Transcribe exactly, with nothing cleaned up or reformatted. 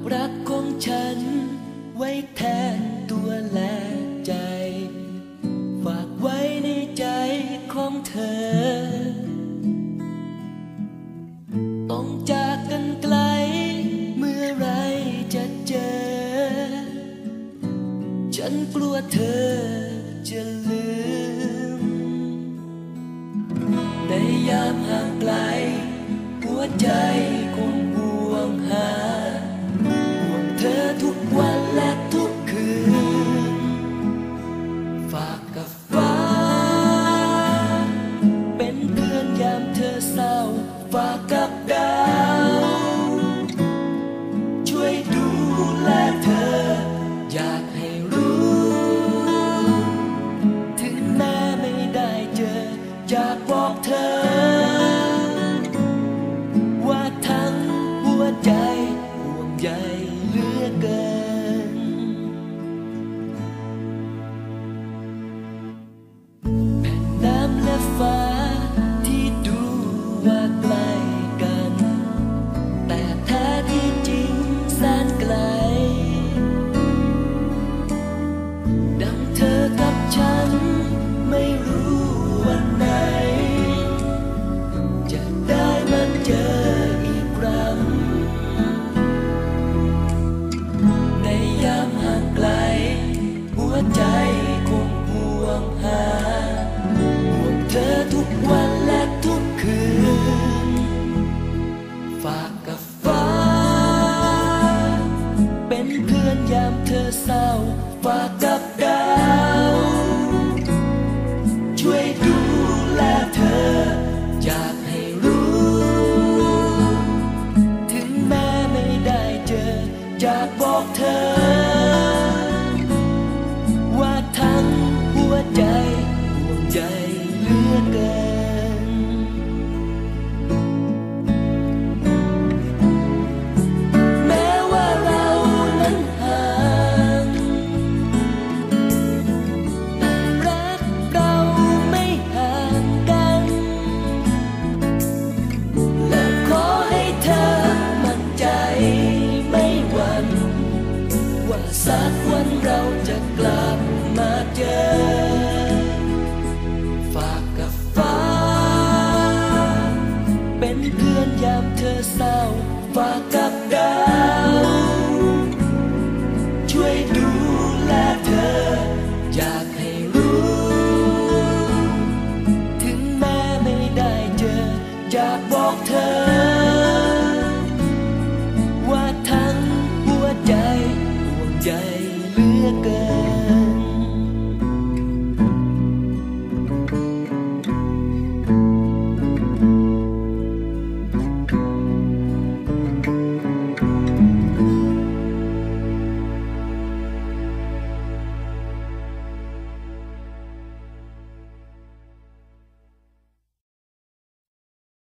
รักของฉันไว้แทนตัวและใจฝากไว้ในใจของเธอต้องจากกันไกลเมื่อไรจะเจอฉันกลัวเธอจะลืมในยามห่างไกลหัวใจคงห่วงหาห่วงเธอทุกวันและทุกคืนฝากกับฟ้าเป็นเพื่อนยามเธอเศร้าฝากกับดาวช่วยดูแลเธออยากให้รู้ถึงแม้ไม่ได้เจออยากบอกเธอว่าทั้งหัวใจห่วงใยเหลือเกินแผ่นน้ำและฟ้าที่ดูว่าไกลกันแต่แท้ที่จริงแสนไกลดังเธอกับฉันไม่รู้วันไหนจะได้มาเจออีกครั้งในยามห่างไกลหัวใจคงห่วงหาห่วงเธอทุกวันและทุกคืนฝากกับฟ้าเป็นเพื่อนยามเธอเศร้าฝากกับดาวช่วยดูแลเธออยากให้รู้ถึงแม้ไม่ได้เจออยากบอกเธอว่าทั้งหัวใจห่วงใยเหลือเกินแม้ว่าเรานั้นห่างแต่รักเราไม่ห่างกันและขอให้เธอมั่นใจไม่หวั่นว่าสักวันเราจะกลับมาเจอฝากกับฟ้าเป็นเพื่อนยามเธอเศร้าฝากกับดาวช่วยดูแลเธออยากให้รู้ถึงแม้ไม่ได้เจออยากบอกเธอ